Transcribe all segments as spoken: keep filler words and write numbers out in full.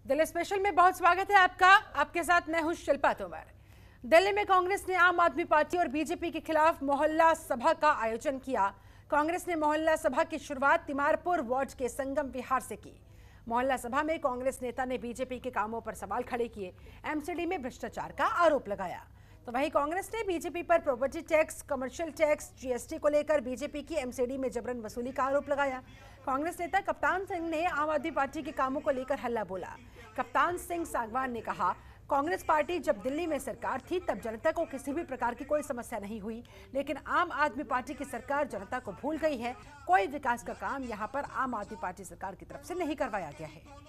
Delhi special में बहुत स्वागत है आपका। आपके साथ मैं हूं शिल्पा तोमर। दिल्ली में कांग्रेस ने आम आदमी पार्टी और बीजेपी के खिलाफ मोहल्ला सभा का आयोजन किया। कांग्रेस ने मोहल्ला सभा की शुरुआत तिमारपुर वार्ड के संगम विहार से की। मोहल्ला सभा में कांग्रेस नेता ने बीजेपी के कामों पर सवाल खड़े किए, एमसीडी में भ्रष्टाचार का आरोप लगाया। तो वहीं कांग्रेस ने बीजेपी पर property tax, commercial tax, GST को लेकर बीजेपी की एमसीडी में जबरन वसूली का आरोप लगाया। कांग्रेस नेता कप्तान सिंह ने आम आदमी पार्टी के कामों को लेकर हल्ला बोला। कप्तान सिंह सांगवान ने कहा, कांग्रेस पार्टी जब दिल्ली में सरकार थी तब जनता को किसी भी प्रकार की कोई समस्या नहीं हुई, लेकिन आम आदमी पार्टी की सरकार जनता को भूल गई है। कोई विकास का काम यहाँ पर आम आदमी पार्टी सरकार की तरफ से नहीं करवाया गया है।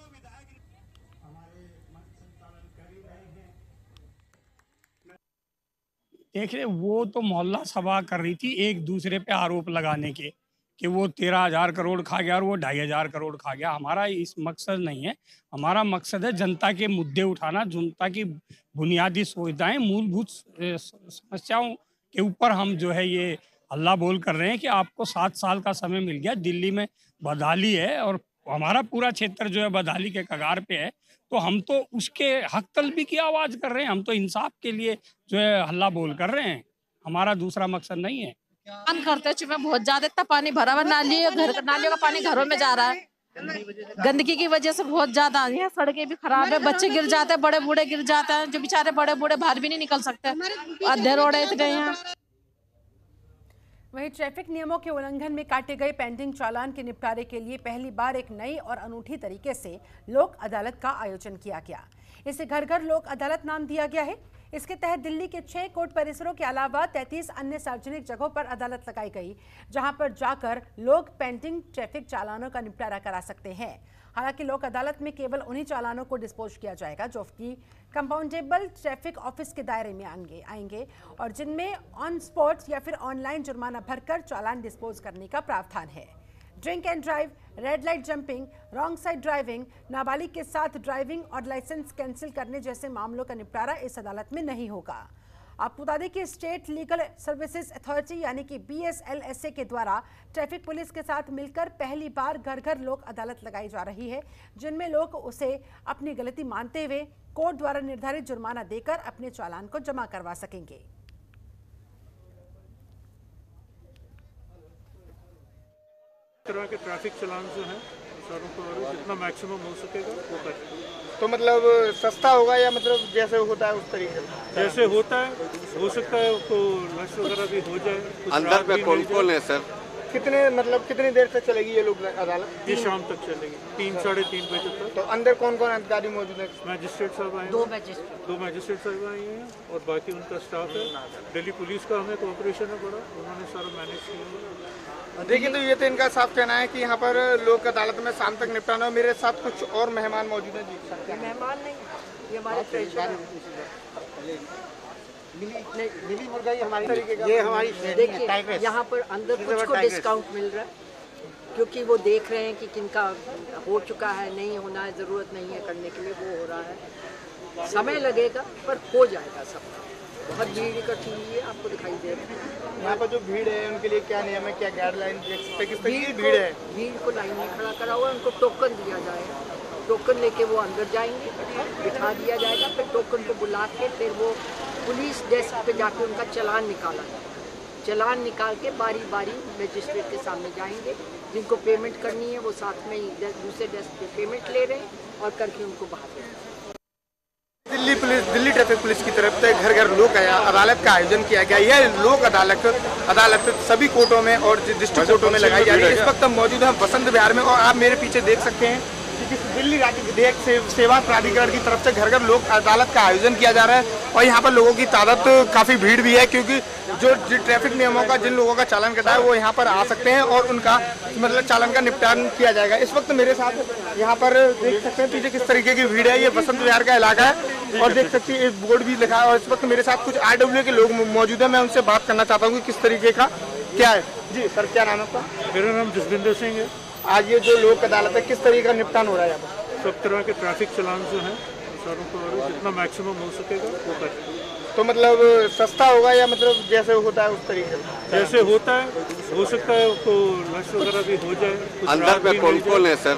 देख रहे, वो तो मोहल्ला सभा कर रही थी एक दूसरे पे आरोप लगाने के कि वो तेरह हजार करोड़ खा गया और वो ढाई हजार करोड़ खा गया। हमारा इस मकसद नहीं है। हमारा मकसद है जनता के मुद्दे उठाना, जनता की बुनियादी सुविधाएं, मूलभूत समस्याओं के ऊपर हम जो है ये हल्ला बोल कर रहे हैं कि आपको सात साल का समय मिल गया। दिल्ली में बदहाली है और हमारा पूरा क्षेत्र जो है बदहाली के कगार पे है, तो हम तो उसके हक तलबी की आवाज कर रहे हैं। हम तो इंसाफ के लिए जो है हल्ला बोल कर रहे हैं। हमारा दूसरा मकसद नहीं है। बंद करते चुके बहुत ज्यादा, इतना पानी भरा हुआ, नाली घर नालियों का पानी घरों में जा रहा है। गंदगी की वजह से बहुत ज्यादा यहाँ सड़कें भी खराब है, बच्चे गिर जाते हैं, बड़े बूढ़े गिर जाते हैं, जो बेचारे बड़े बूढ़े बाहर भी नहीं निकल सकते, अद्धे रोड है इतने यहाँ। वहीं ट्रैफिक नियमों के उल्लंघन में काटे गए पेंडिंग चालान के निपटारे के लिए पहली बार एक नई और अनूठी तरीके से लोक अदालत का आयोजन किया गया। इसे घर घर लोक अदालत नाम दिया गया है। इसके तहत दिल्ली के छह कोर्ट परिसरों के अलावा तैंतीस अन्य सार्वजनिक जगहों पर अदालत लगाई गई, जहां पर जाकर लोग पेंडिंग ट्रैफिक चालानों का निपटारा करा सकते हैं। हालांकि लोक अदालत में केवल उन्हीं चालानों को डिस्पोज किया जाएगा जो कि कंपाउंडेबल ट्रैफिक ऑफिस के दायरे में आएंगे आएंगे और जिनमें ऑन स्पॉट या फिर ऑनलाइन जुर्माना भरकर चालान डिस्पोज करने का प्रावधान है। Drink and drive, red light jumping, wrong side driving, नाबालिग के साथ ड्राइविंग और लाइसेंस कैंसिल करने जैसे मामलों का निपटारा इस अदालत में नहीं होगा। आपको बता दें कि स्टेट लीगल सर्विसेज अथॉरिटी यानी कि B S L S A के द्वारा ट्रैफिक पुलिस के साथ मिलकर पहली बार घर घर लोक अदालत लगाई जा रही है, जिनमें लोग उसे अपनी गलती मानते हुए कोर्ट द्वारा निर्धारित जुर्माना देकर अपने चालान को जमा करवा सकेंगे। तरह के ट्रैफिक चालान जो हैं सारों को जितना मैक्सिमम हो सकेगा वो करें। तो मतलब सस्ता होगा या मतलब जैसे होता है उस तरीके से? जैसे होता है, हो सकता है तो लंच वगैरह भी हो जाए। अंदर में कौन कौन है सर? कितने मतलब कितनी देर तक चलेगी ये लोग अदालत? ये शाम तक चलेगी, तीन साढ़े तीन बजे तक। तो अंदर कौन कौन अधिकारी मौजूद है? मैजिस्ट्रेट साहब आए, दो मैजिस्ट्रेट दो मैजिस्ट्रेट साहब आए हैं और बाकी उनका स्टाफ है। दिल्ली पुलिस का हमें कोऑपरेशन है बड़ा, उन्होंने सारा मैनेज किया। देखिए, तो ये तो इनका साफ कहना है कि यहाँ पर लोक अदालत में शाम तक निपटाना है। मेरे साथ कुछ और मेहमान मौजूद हैं जी। मेहमान नहीं, ये हमारे प्रेशर मिली मुर्गा ये हमारी ये हमारी देखिए यहाँ पर अंदर कुछ को डिस्काउंट मिल रहा है क्योंकि वो देख रहे हैं कि किनका हो चुका है, नहीं होना है, ज़रूरत नहीं है करने के लिए, वो हो रहा है। समय लगेगा पर हो जाएगा सब। बहुत भीड़ इकट्ठी हुई है, आपको दिखाई दे रहा है। यहाँ पर जो भीड़ है उनके लिए क्या नियम है, क्या गाइडलाइन, किस तरह की भीड़ है? भीड़ को लाइन में खड़ा करा हुआ, उनको टोकन दिया जाएगा। टोकन लेके वो अंदर जाएंगे, बिठा दिया जाएगा, फिर टोकन को बुला के फिर वो पुलिस डेस्क पे जाके उनका चालान निकाला जाएगा। चालान निकाल के बारी बारी मजिस्ट्रेट के सामने जाएंगे। जिनको पेमेंट करनी है वो साथ में ही दूसरे डेस्क पे पेमेंट ले रहे हैं और करके उनको बाहर दे रहे हैं। Delhi police, Delhi traffic police की तरफ से घर घर लोक अदालत का आयोजन किया गया। यह लोक अदालत अदालत सभी कोर्टों में और डिस्ट्रिक्ट कोर्टों में लगाई जा रही है। इस वक्त हम मौजूद हैं बसंत विहार में और आप मेरे पीछे देख सकते हैं कि दिल्ली राज्य विधिक सेवा प्राधिकरण की तरफ से घर घर लोक अदालत का आयोजन किया जा रहा है। और यहाँ पर लोगों की तादाद काफी भीड़ भी है, क्योंकि जो ट्रैफिक नियमों का जिन लोगों का चालान कटा है वो यहाँ पर आ सकते हैं और उनका मतलब चालान का निपटान किया जाएगा। इस वक्त मेरे साथ यहाँ पर देख सकते हैं पीछे किस तरीके की भीड़ है। ये बसंत विहार का इलाका है और देख सकते हैं एक बोर्ड भी लिखा है। और इस वक्त मेरे साथ कुछ आर डब्ल्यू के लोग मौजूद है, मैं उनसे बात करना चाहता हूँ कि किस तरीके का क्या है। जी सर, क्या नाम है आपका? मेरा नाम जसविंदर सिंह है। आज ये जो लोक अदालत है किस तरीके का निपटान हो रहा है यहाँ पर? सब तरह के ट्रैफिक चालान जो हैं सारों को जितना मैक्सिमम हो सकेगा वो करें। तो मतलब सस्ता होगा या मतलब जैसे होता है उस तरीके से? जैसे होता है, हो सकता है तो लंच वगैरह भी हो जाए। अंदर में कौन कौन है सर?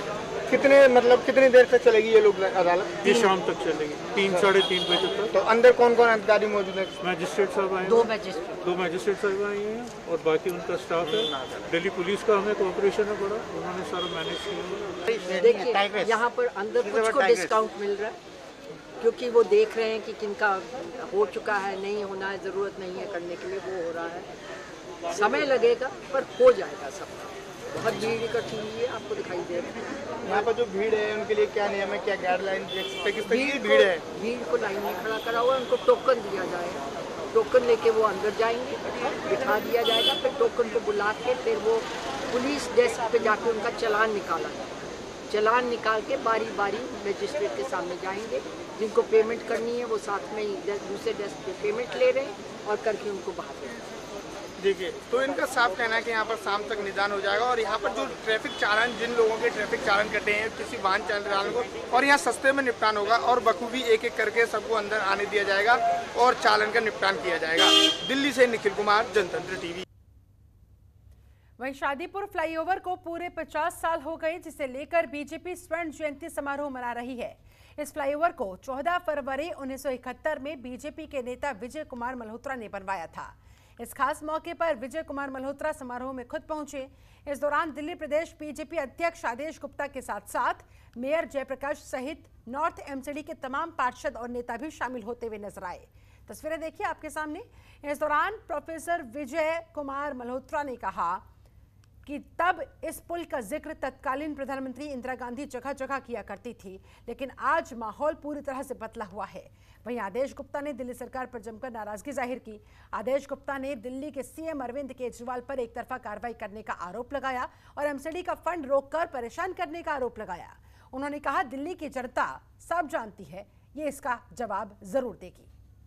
कितने मतलब कितनी देर तक चलेगी ये लोक अदालत? ये शाम तक चलेगी, तीन साढ़े तीन बजे तक। तो अंदर कौन कौन अधिकारी मौजूद है? मैजिस्ट्रेट साहब आए, दो मैजिस्ट्रेट दो मैजिस्ट्रेट साहब आए हैं और बाकी उनका स्टाफ है। दिल्ली पुलिस का हमें कोऑपरेशन है बड़ा, उन्होंने सारा मैनेज किया। देखिए यहाँ पर अंदर कुछ को डिस्काउंट मिल रहा है क्योंकि वो देख रहे हैं कि किनका हो चुका है, नहीं होना है, ज़रूरत नहीं है करने के लिए, वो हो रहा है। समय लगेगा पर हो जाएगा सब। बहुत भीड़ इकट्ठी हुई है, आपको दिखाई दे रहा है। यहाँ पर जो भीड़ है उनके लिए क्या नियम है, क्या गाइडलाइन किस तरह की भीड़ है? भीड़ को लाइन में खड़ा करा हुआ है, उनको टोकन दिया जाएगा, टोकन लेके वो अंदर जाएंगे, बिठा दिया जाएगा, फिर टोकन को बुला के फिर वो पुलिस डेस्क पे जाके उनका चालान निकाला जाएगा। चालान निकाल के बारी बारी मजिस्ट्रेट के सामने जाएंगे, जिनको पेमेंट करनी है वो साथ में ही दूसरे डेस्क पे पेमेंट ले रहे हैं और करके उनको बाहर दे रहे हैं। देखिए, तो इनका साफ कहना है कि यहाँ पर शाम तक निदान हो जाएगा और यहाँ पर जो ट्रैफिक चालान, जिन लोगों के ट्रैफिक चालान कटे हैं किसी वाहन चालन को, और यहाँ सस्ते में निपटान होगा और बखूबी एक एक करके सबको अंदर आने दिया जाएगा और चालन का निपटान किया जाएगा। दिल्ली से निखिल कुमार, जनतंत्र टीवी। वहीं शादीपुर फ्लाईओवर को पूरे पचास साल हो गए, जिसे लेकर बीजेपी स्वर्ण जयंती समारोह मना रही है। इस फ्लाईओवर को चौदह फरवरी उन्नीस सौ इकहत्तर में बीजेपी के नेता विजय कुमार मल्होत्रा ने बनवाया था। इस खास मौके पर विजय कुमार मल्होत्रा समारोह में खुद पहुंचे। इस दौरान दिल्ली प्रदेश बीजेपी अध्यक्ष आदेश गुप्ता के साथ साथ मेयर जयप्रकाश सहित नॉर्थ एमसीडी के तमाम पार्षद और नेता भी शामिल होते हुए नजर आए। तस्वीरें देखिए आपके सामने। इस दौरान प्रोफेसर विजय कुमार मल्होत्रा ने कहा कि तब इस पुल का जिक्र तत्कालीन प्रधानमंत्री इंदिरा गांधी जगह जगह किया करती थी, लेकिन आज माहौल पूरी तरह से बदला हुआ है। वहीं आदेश गुप्ता ने दिल्ली सरकार पर जमकर नाराजगी जाहिर की। आदेश गुप्ता ने दिल्ली के सीएम अरविंद केजरीवाल पर एक तरफा कार्रवाई करने का आरोप लगाया और एमसीडी का फंड रोककर परेशान करने का आरोप लगाया। उन्होंने कहा, दिल्ली की जनता सब जानती है, ये इसका जवाब जरूर देगी।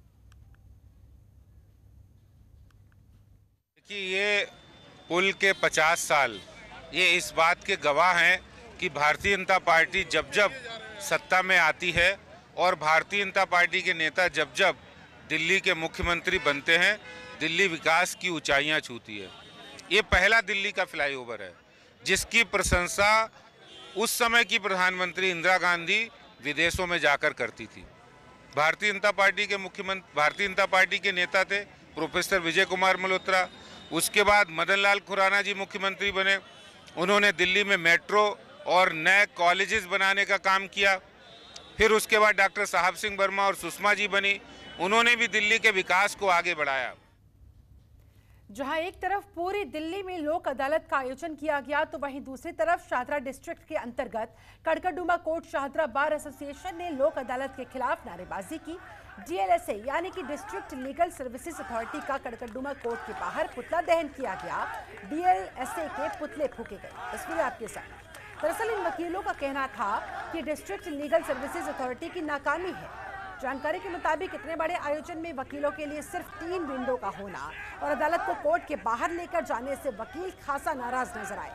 ये पुल के पचास साल ये इस बात के गवाह हैं कि भारतीय जनता पार्टी जब जब सत्ता में आती है और भारतीय जनता पार्टी के नेता जब जब दिल्ली के मुख्यमंत्री बनते हैं, दिल्ली विकास की ऊंचाइयां छूती है। ये पहला दिल्ली का फ्लाईओवर है जिसकी प्रशंसा उस समय की प्रधानमंत्री इंदिरा गांधी विदेशों में जाकर करती थी। भारतीय जनता पार्टी के मुख्यमंत्री भारतीय जनता पार्टी के नेता थे प्रोफेसर विजय कुमार मल्होत्रा। उसके बाद मदन लाल खुराना जी मुख्यमंत्री बने। उन्होंने दिल्ली में मेट्रो और नए कॉलेजेस बनाने का काम किया। फिर उसके बाद डॉक्टर साहब सिंह वर्मा और सुषमा जी बनी। उन्होंने भी दिल्ली के विकास को आगे बढ़ाया। जहां एक तरफ पूरी दिल्ली में लोक अदालत का आयोजन किया गया, तो वहीं दूसरी तरफ शाहदरा डिस्ट्रिक्ट के अंतर्गत Karkardooma court Shahdara bar association ने लोक अदालत के खिलाफ नारेबाजी की। डीएलएसए यानी कि डिस्ट्रिक्ट लीगल सर्विसेज अथॉरिटी का कड़कड़डुमा कोर्ट के बाहर पुतला दहन किया गया। डीएलएसए के पुतले फूके गए। तस्वीरें आपके साथ। दरअसल इन वकीलों का कहना था कि डिस्ट्रिक्ट लीगल सर्विसेज अथॉरिटी की नाकामी है। जानकारी के मुताबिक इतने बड़े आयोजन में वकीलों के लिए सिर्फ तीन विंडो का होना और अदालत को कोर्ट के बाहर लेकर जाने से वकील खासा नाराज नजर आए।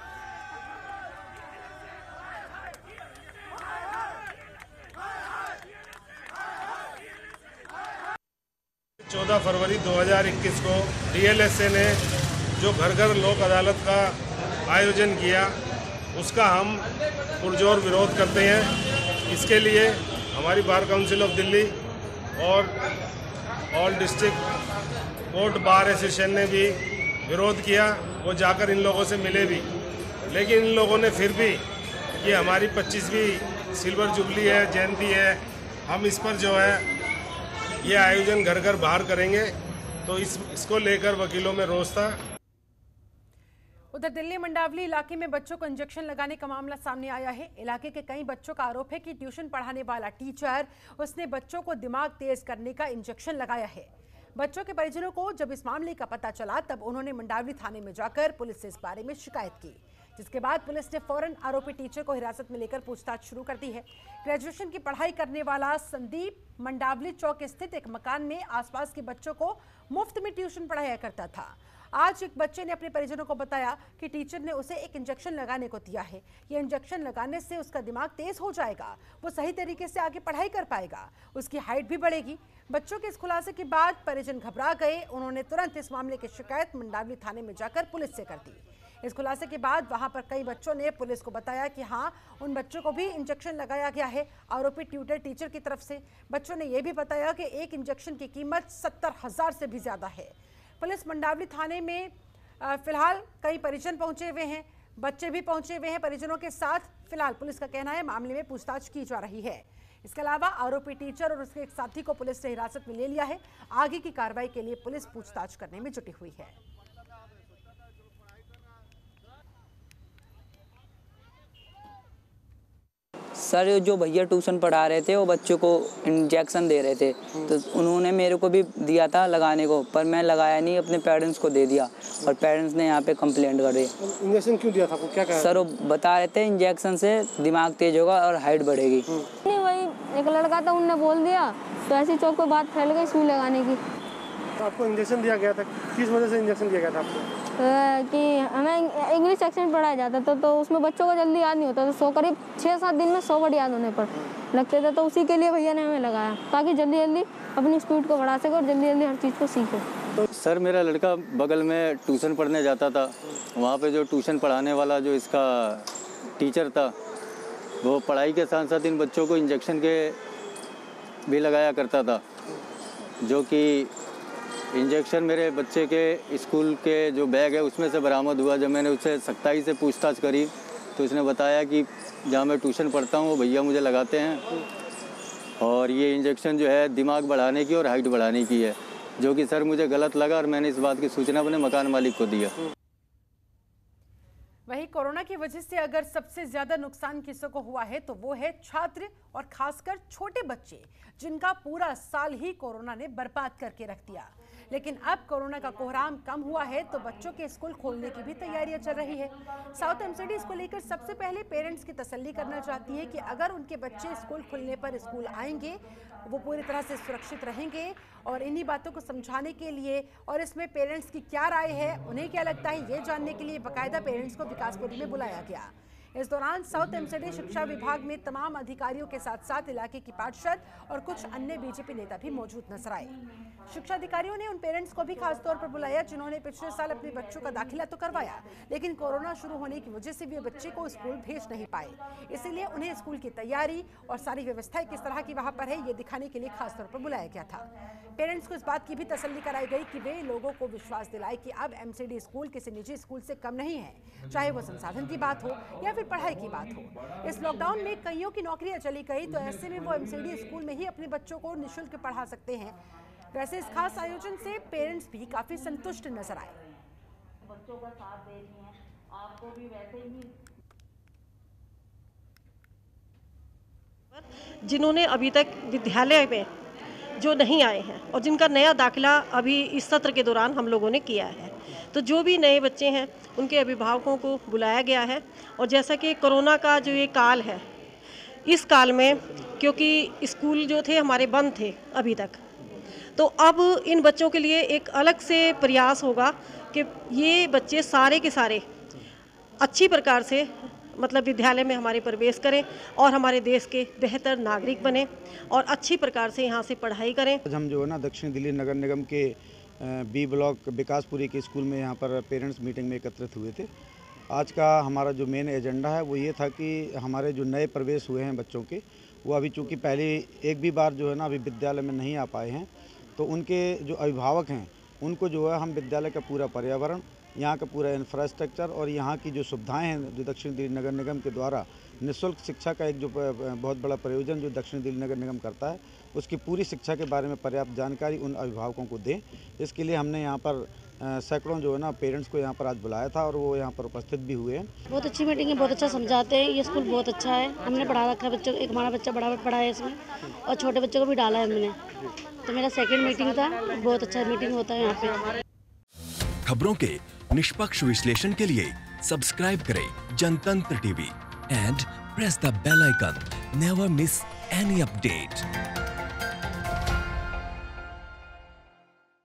चौदह फरवरी दो हज़ार इक्कीस को डीएलएसए ने जो घर घर लोक अदालत का आयोजन किया, उसका हम पुरजोर विरोध करते हैं। इसके लिए हमारी बार काउंसिल ऑफ दिल्ली और all district court bar association ने भी विरोध किया। वो जाकर इन लोगों से मिले भी, लेकिन इन लोगों ने फिर भी ये हमारी पच्चीसवीं सिल्वर जुबली है, जयंती है, हम इस पर जो है ये आयोजन घर घर बाहर करेंगे। तो इस इसको लेकर वकीलों में रोष था। उधर दिल्ली मंडावली इलाके में बच्चों को इंजेक्शन लगाने का मामला सामने आया है। इलाके के कई बच्चों का आरोप है कि ट्यूशन पढ़ाने वाला टीचर उसने बच्चों को दिमाग तेज करने का इंजेक्शन लगाया है। बच्चों के परिजनों को जब इस मामले का पता चला, तब उन्होंने मंडावली थाने में जाकर पुलिस से इस बारे में शिकायत की, जिसके बाद पुलिस ने फौरन आरोपी टीचर को हिरासत में लेकर पूछताछ शुरू कर दी है। ग्रेजुएशन की पढ़ाई करने वाला संदीप मंडावली चौक स्थित एक मकान में आसपास के बच्चों को मुफ्त में ट्यूशन पढ़ाया करता था। आज एक बच्चे ने अपने परिजनों को बताया कि टीचर ने उसे एक इंजेक्शन लगाने को दिया है। ये इंजेक्शन लगाने से उसका दिमाग तेज हो जाएगा, वो सही तरीके से आगे पढ़ाई कर पाएगा, उसकी हाइट भी बढ़ेगी। बच्चों के इस खुलासे के बाद परिजन घबरा गए। उन्होंने तुरंत इस मामले की शिकायत मंडावली थाने में जाकर पुलिस से कर दी। इस खुलासे के बाद वहां पर कई बच्चों ने पुलिस को बताया कि हाँ, उन बच्चों को भी इंजेक्शन लगाया गया है आरोपी ट्यूटर टीचर की तरफ से। बच्चों ने यह भी बताया कि एक इंजेक्शन की कीमत सत्तर हजार से भी ज्यादा है। पुलिस मंडावली थाने में फिलहाल कई परिजन पहुंचे हुए हैं, बच्चे भी पहुंचे हुए हैं परिजनों के साथ। फिलहाल पुलिस का कहना है मामले में पूछताछ की जा रही है। इसके अलावा आरोपी टीचर और उसके एक साथी को पुलिस ने हिरासत में ले लिया है। आगे की कार्रवाई के लिए पुलिस पूछताछ करने में जुटी हुई है। सर, जो भैया ट्यूशन पढ़ा रहे थे वो बच्चों को इंजेक्शन दे रहे थे, तो उन्होंने मेरे को भी दिया था लगाने को, पर मैं लगाया नहीं, अपने पेरेंट्स को दे दिया और पेरेंट्स ने यहाँ पे कंप्लेंट कर दी। इंजेक्शन क्यों दिया था आपको, क्या कहा? सर, वो बता रहे थे इंजेक्शन से दिमाग तेज होगा और हाइट बढ़ेगी। नहीं, वही एक लड़का था, उनने बोल दिया तो ऐसी चौक पे बात फैल गई सुई लगाने की। तो आपको इंजेक्शन दिया गया था, किस वजह से इंजेक्शन दिया गया था आपको? कि हमें इंग्लिश सेक्शन पढ़ाया जाता था, तो उसमें बच्चों को जल्दी याद नहीं होता, तो सौ करीब छः सात दिन में सौ वर्ड याद होने पर लगते थे, तो उसी के लिए भैया ने हमें लगाया ताकि जल्दी जल्दी अपनी स्पीड को बढ़ा सके और जल्दी जल्दी हर चीज़ को सीखे। तो सर, मेरा लड़का बगल में ट्यूशन पढ़ने जाता था, वहाँ पे जो ट्यूशन पढ़ाने वाला जो इसका टीचर था, वो पढ़ाई के साथ साथ इन बच्चों को इंजेक्शन के भी लगाया करता था, जो कि इंजेक्शन मेरे बच्चे के स्कूल के जो बैग है उसमें से बरामद हुआ। जब मैंने उससे सख्ताई से पूछताछ करी तो उसने बताया कि जहाँ मैं ट्यूशन पढ़ता हूँ वो भैया मुझे लगाते हैं, और ये इंजेक्शन जो है दिमाग बढ़ाने की और हाइट बढ़ाने की है, जो कि सर मुझे गलत लगा और मैंने इस बात की सूचना अपने मकान मालिक को दिया। वहीं कोरोना की वजह से अगर सबसे ज्यादा नुकसान किसों को हुआ है तो वो है छात्र और खासकर छोटे बच्चे, जिनका पूरा साल ही कोरोना ने बर्बाद करके रख दिया। लेकिन अब कोरोना का कोहराम कम हुआ है तो बच्चों के स्कूल खोलने की भी तैयारियां चल रही है। साउथ एमसीडी इसको लेकर सबसे पहले पेरेंट्स की तसल्ली करना चाहती है कि अगर उनके बच्चे स्कूल खुलने पर स्कूल आएंगे वो पूरी तरह से सुरक्षित रहेंगे, और इन्हीं बातों को समझाने के लिए और इसमें पेरेंट्स की क्या राय है, उन्हें क्या लगता है, ये जानने के लिए बाकायदा पेरेंट्स को विकासपुरी में बुलाया गया। इस दौरान साउथ एमसीडी शिक्षा विभाग में तमाम अधिकारियों के साथ साथ इलाके की पार्षद और कुछ अन्य बीजेपी नेता भी मौजूद नजर आए। शिक्षा अधिकारियों ने उन पेरेंट्स को भी खासतौर पर बुलाया जिन्होंने पिछले साल अपने बच्चों का दाखिला तो करवाया, लेकिन कोरोना शुरू होने की वजह से वे बच्चे को स्कूल भेज नहीं पाए। इसीलिए उन्हें स्कूल की तैयारी और सारी व्यवस्थाएं किस तरह की वहां पर है ये दिखाने के लिए खासतौर पर बुलाया गया था। पेरेंट्स को इस बात की भी तसल्ली कराई गई कि वे लोगों को विश्वास दिलाए कि अब एमसीडी स्कूल किसी निजी स्कूल से कम नहीं है, चाहे वो संसाधन की बात हो या फिर पढ़ाई की बात हो। इस लॉकडाउन में कईयों की नौकरियां चली गई, तो ऐसे में वो एमसीडी स्कूल में ही अपने बच्चों को निःशुल्क पढ़ा सकते हैं। वैसे इस खास आयोजन से पेरेंट्स भी काफी संतुष्ट नजर आए। बच्चों का साथ दे रही हैं, आपको भी वैसे ही। जिन्होंने अभी तक विद्यालय में जो नहीं आए हैं और जिनका नया दाखिला अभी इस सत्र के दौरान हम लोगों ने किया है, तो जो भी नए बच्चे हैं उनके अभिभावकों को बुलाया गया है। और जैसा कि कोरोना का जो ये काल है, इस काल में क्योंकि स्कूल जो थे हमारे बंद थे अभी तक, तो अब इन बच्चों के लिए एक अलग से प्रयास होगा कि ये बच्चे सारे के सारे अच्छी प्रकार से मतलब विद्यालय में हमारे प्रवेश करें और हमारे देश के बेहतर नागरिक बने और अच्छी प्रकार से यहाँ से पढ़ाई करें। हम जो है ना दक्षिण दिल्ली नगर निगम के बी ब्लॉक विकासपुरी के स्कूल में यहाँ पर पेरेंट्स मीटिंग में एकत्रित हुए थे। आज का हमारा जो मेन एजेंडा है वो ये था कि हमारे जो नए प्रवेश हुए हैं बच्चों के, वो अभी चूँकि पहले एक भी बार जो है ना अभी विद्यालय में नहीं आ पाए हैं, तो उनके जो अभिभावक हैं उनको जो है हम विद्यालय का पूरा पर्यावरण, यहाँ का पूरा इंफ्रास्ट्रक्चर और यहाँ की जो सुविधाएं हैं जो दक्षिण दिल्ली नगर निगम के द्वारा निःशुल्क शिक्षा का एक जो बहुत बड़ा प्रयोजन जो दक्षिण दिल्ली नगर निगम करता है, उसकी पूरी शिक्षा के बारे में पर्याप्त जानकारी उन अभिभावकों को दें। इसके लिए हमने यहाँ पर सैकड़ों जो है ना पेरेंट्स को यहाँ पर आज बुलाया था और वो यहाँ पर उपस्थित भी हुए हैं। बहुत अच्छी मीटिंग है, बहुत अच्छा समझाते हैं, ये स्कूल बहुत अच्छा है। हमने पढ़ा रखा है बच्चों, एक हमारा बच्चा बड़ा पढ़ा है इसमें और छोटे बच्चों को भी डाला है हमने। तो मेरा सेकेंड मीटिंग था, बहुत अच्छा मीटिंग होता है यहाँ पे। खबरों के निष्पक्ष विश्लेषण के लिए सब्सक्राइब करें Jantantra TV and press the bell icon. Never miss any update.